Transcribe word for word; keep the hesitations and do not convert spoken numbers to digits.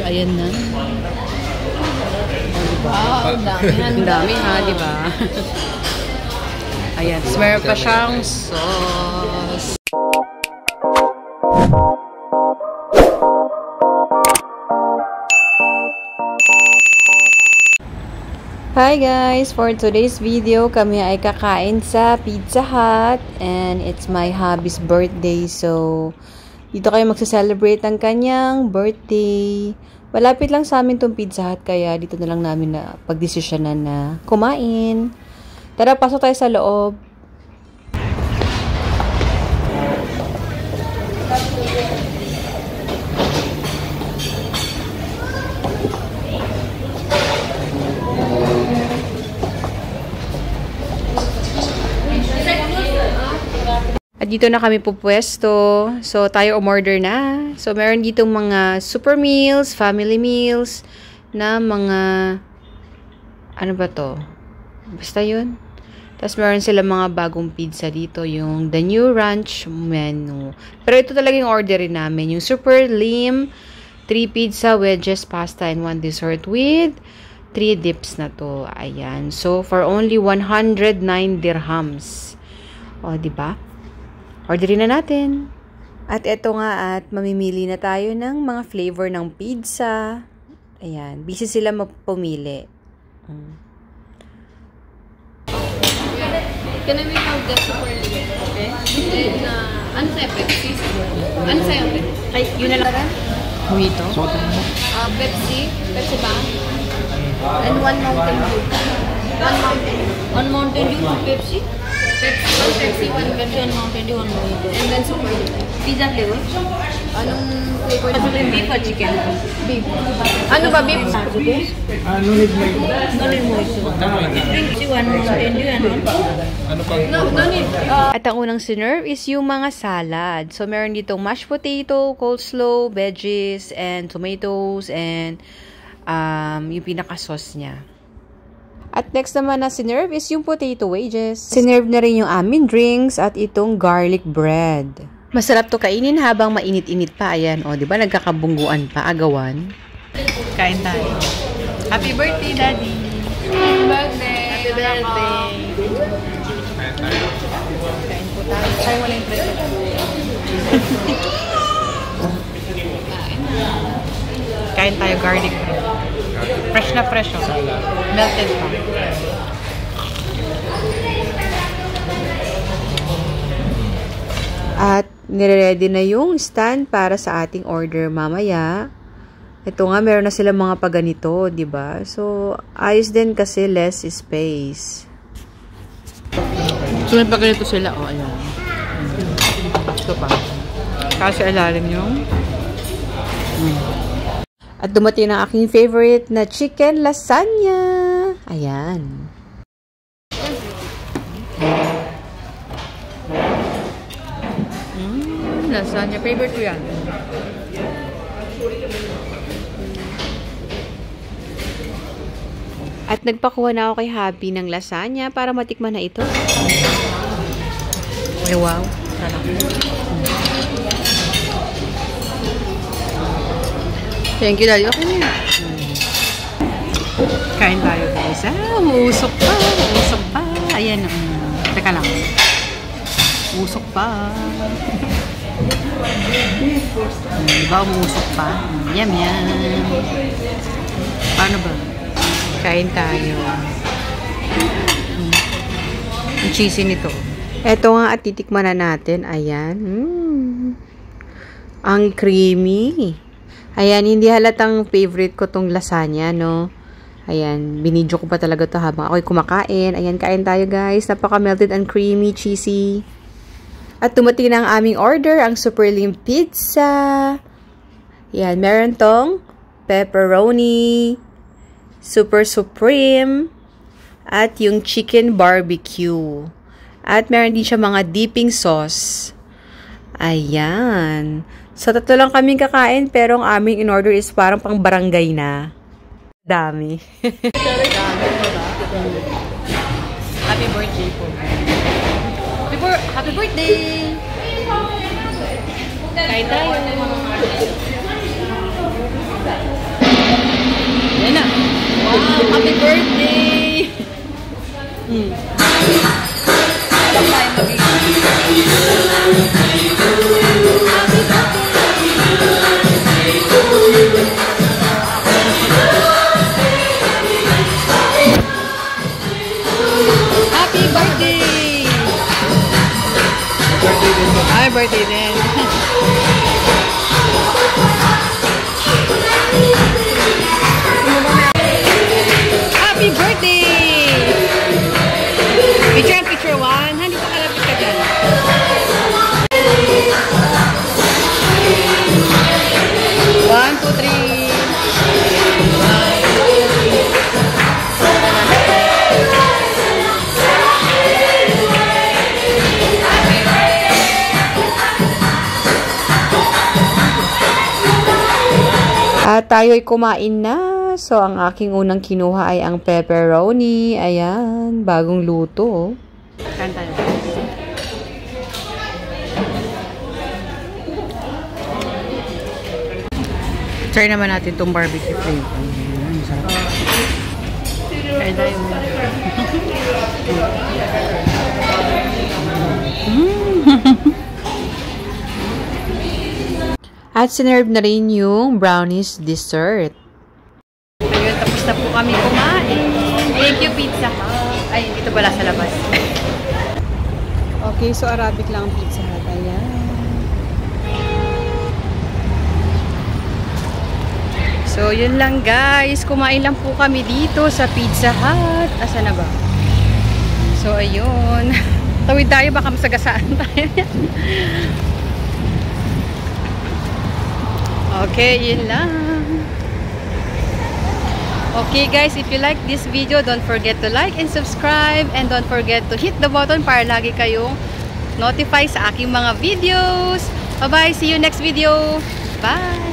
ayan na. Oh, diba? Ah, ang dami. Ang dami ha, diba? Ayan. So, meron pa siyang sauce. Hi guys! For today's video, kami ay kakain sa Pizza Hut and it's my hubby's birthday. So, dito kayo magsa-celebrate ng kanyang birthday. Malapit lang sa amin tong Pizza Hut kaya dito na lang namin na pagdesisyonan na kumain. Tara, pasok tayo sa loob. At dito na kami pupwesto. So, tayo umorder na. So, meron dito mga super meals, family meals, na mga, ano ba to? Basta yun. Tapos, meron sila mga bagong pizza dito. Yung The New Ranch menu. Pero ito talaga yung orderin namin. Yung super lim, three pizza, wedges, pasta, and one dessert with three dips na to. Ayan. So, for only one hundred nine dirhams. O, diba? Orderin na natin. At eto nga at mamimili na tayo ng mga flavor ng pizza. Ayan. Busy sila magpumili. Mm. Can I make out the super limit? Okay. Then, uh, ano sa'yo, Pepsi? Ano sa'yo, Pepsi? Ay, yun na lang. Mojito? Uh, Pepsi. Pepsi ba? And one Mountain Dew. One Mountain Dew. One Mountain Dew, two Pepsi. Pepsi, one Pepsi, one Pepsi, one Mountain Dew, one Mojito. And then super limit. Pizza flavor? Anong flavor? Ano ba beef or chicken? Beef. Ano ba beef? Ah, no need Mojito. No need Mojito. One Mountain Dew and one? Ano pang? No, no need. Uh, At ang unang sinerve is yung mga salad. So, meron ditong mashed potato, coleslaw, veggies, and tomatoes, and um, yung pinaka-sauce niya. At next naman na sinerve is yung potato wedges. Sinerve na rin yung aming drinks at itong garlic bread. Masarap to kainin habang mainit-init pa. Ayan, o, di ba nagkakabungguan pa, agawan. Kain tayo. Happy birthday, Daddy! Happy birthday! Happy birthday! Kain po tayo. Sayang wala yung bread. Kain tayo garlic bread. Fresh na fresh, oh. Melted pa. At nire-ready na yung stand para sa ating order mamaya. Ito nga, meron na sila mga paganito, di ba? So, ayos din kasi less space. So, may paganito sila, oh, ayan. Ito pa. Kasi alalim yung hmm. At dumating ang aking favorite na chicken lasagna. Ayan. Mm, lasagna. Favorite ko yan. At nagpakuha na ako kay Happy ng lasagna para matikman na ito. Ay, wow. Sarap. Thank you, Daddy. Okay na yun. Kain tayo, guys. Ah, uusok pa. Uusok pa. Ayan. Um, teka lang. Uusok pa. um, diba umusok pa? Um, yum, yum. Paano ba? Kain tayo. Um, ang cheesy nito. Eto nga at titikman na natin. Ayan. Mm. Ang creamy. Ayan, hindi halatang favorite ko tong lasagna, no? Ayan, binidyo ko pa talaga to habang ako'y kumakain. Ayan, kain tayo, guys. Napaka-melted and creamy, cheesy. At tumating na ang aming order, ang super lim pizza. Ayan, meron tong pepperoni, super supreme, at yung chicken barbecue. At meron din siya mga dipping sauce. Ayan. So, tatlo lang kaming kakain, pero ang aming in-order is parang pang barangay na. Dami. Happy birthday po. Happy, happy birthday! Kain tayo. birthday din. Happy birthday! Picture and picture one. Hindi pa kalapit ka dyan. One, two, three. At tayo'y kumain na. So, ang aking unang kinuha ay ang pepperoni. Ayan, bagong luto. Kain tayo. Try naman natin itong barbecue flavor. Ayan, sarap. Kain tayo. At sinerve na rin yung brownies dessert. Ayun, tapos na po kami kumain. Thank you, Pizza Hut. Ay, dito pala sa labas. Okay, so Arabic lang ang Pizza Hut. Ayan. So, yun lang guys. Kumain lang po kami dito sa Pizza Hut. Asa na ba? So, ayun. Tawid tayo, baka masagasaan tayo. Okay, yun lang. Okay guys, if you like this video, don't forget to like and subscribe. And don't forget to hit the button para lagi kayong notify sa aking mga videos. Bye-bye! See you next video! Bye!